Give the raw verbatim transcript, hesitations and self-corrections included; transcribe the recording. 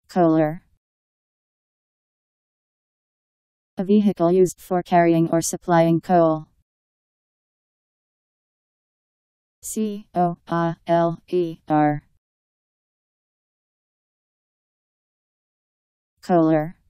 Coaler. A vehicle used for carrying or supplying coal. C O A L E R. Coaler.